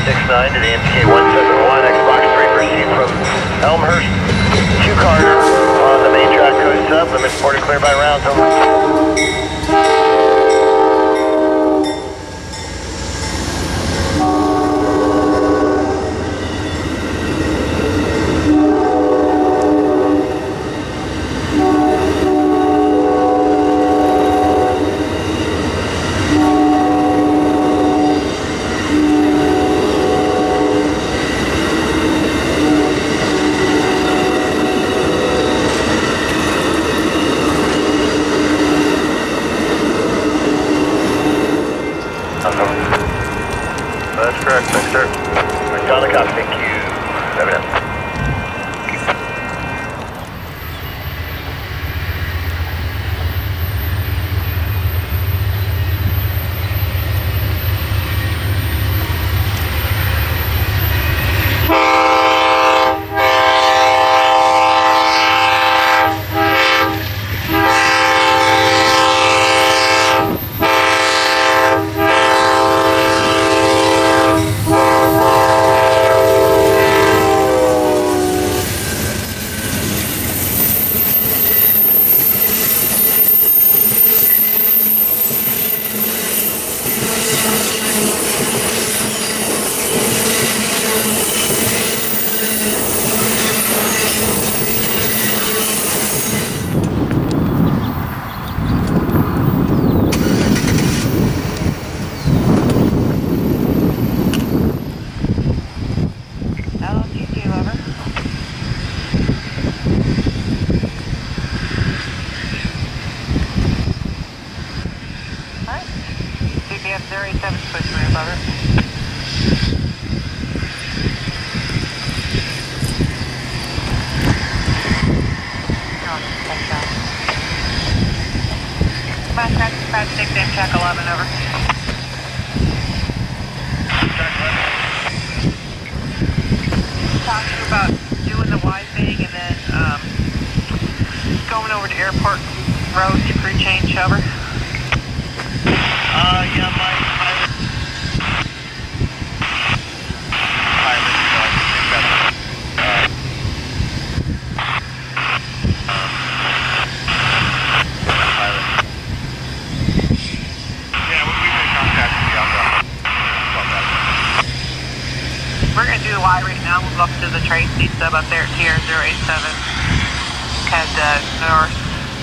69 to the MTK 171, Xbox 3 proceed from Elmhurst to Carter on the main track coast sub, limit reported clear by rounds, over. That's correct, thanks sir. On the copy, thank you. Over now. Amtrak 11, over. Talking about doing the Y thing and then going over to Airport Road to crew change, over. Yeah, my pilot. We're going to do the Y right now. We'll go up to the Tracy sub up there at TR087. Head north.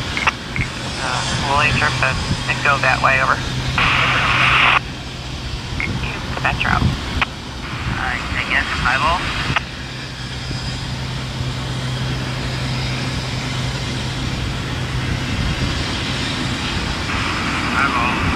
Lathrop and go that way, over. Metro. Alright, again, eyeball. Eyeball.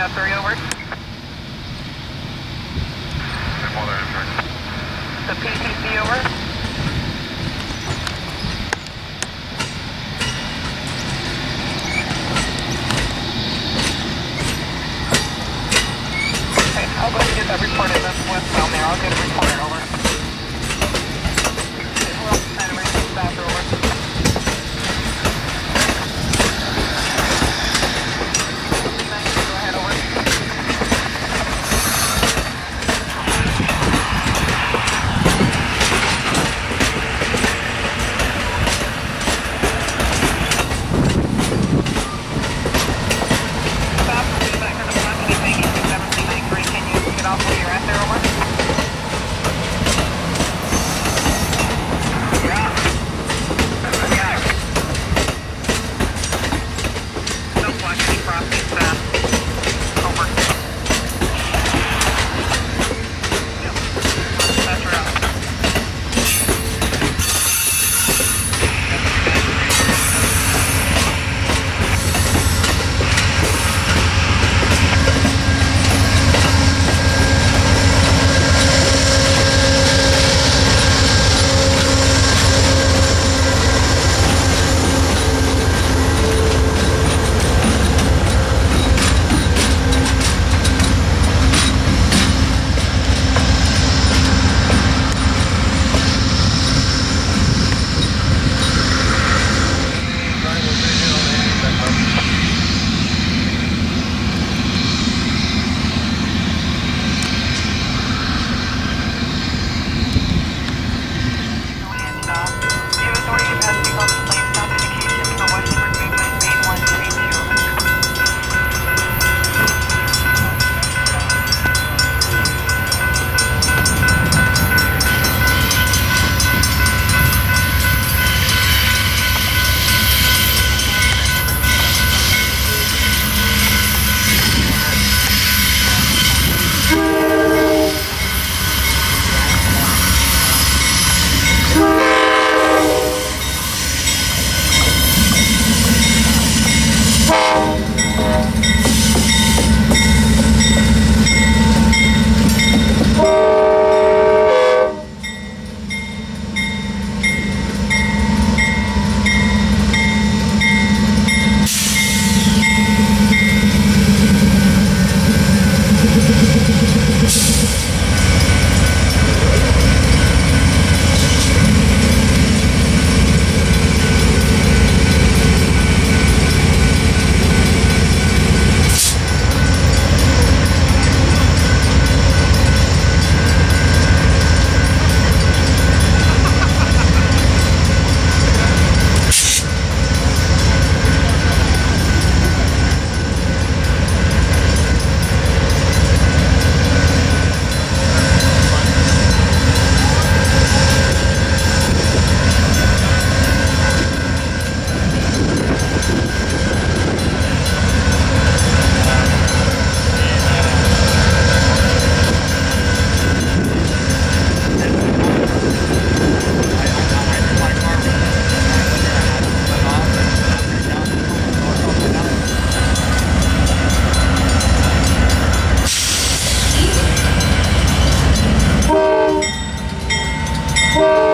South 3 over. The PCC over. Okay, I'll go ahead and get that reported. That's westbound there. I'll get it reported over. We're also trying to reach the south over. Go ahead over. Woo!